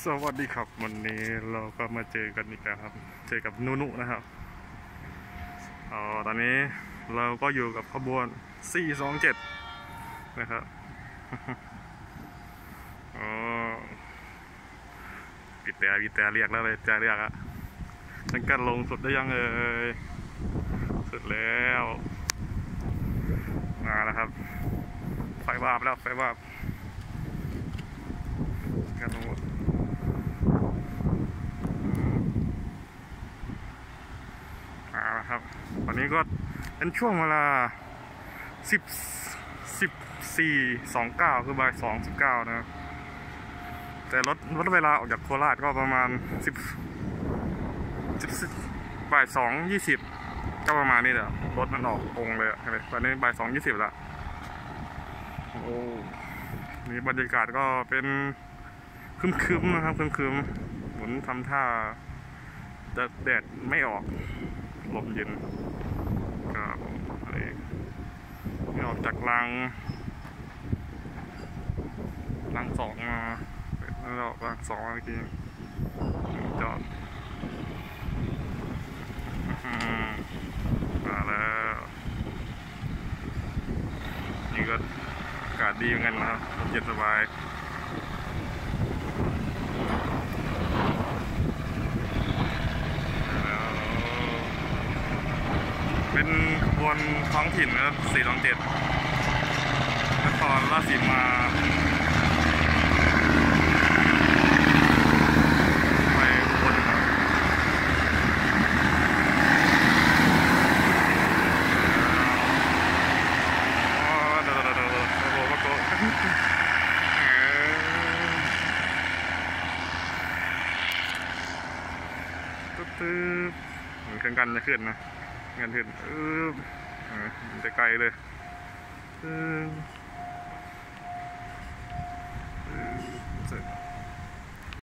สวัสดีครับวันนี้เราก็มาเจอกันอีกแล้วครับเจอกับนุนะครับตอนนี้เราก็อยู่กับขบวน427นะครับอ๋อปีแต่เรียกแล้วเลยจะเรียกอะฉันกันลงสุดได้ยังสุดแล้วมาแล้วครับไฟวาบแล้วไฟวาบกันลงครับวันนี้ก็เป็นช่วงเวลา14:29คือบ่าย2:19นะครับแต่รถเวลาออกจากโคราชก็ประมาณบ่าย2:20ก็ประมาณนี้แหละรถมันออกตรงเลยตอนนี้บ่าย2:20แล้วโอ้นี่บรรยากาศก็เป็นคึมๆนะครับคึมๆเหมือนทำท่าจะแดดไม่ออกลมเย็นครับนี่ออกจากรังสองมาแล้วรังสองเมื่อกี้จอดมาแล้วนี่ก็อากาศดีเหมือนกันนะครับเย็นสบายเป็นขบวนท้องถิ่นนะครับ427นครราชสีมาไปอุบลครับเหมือนกันจะขึ้นนะเงินขึ้นจะไกลเลย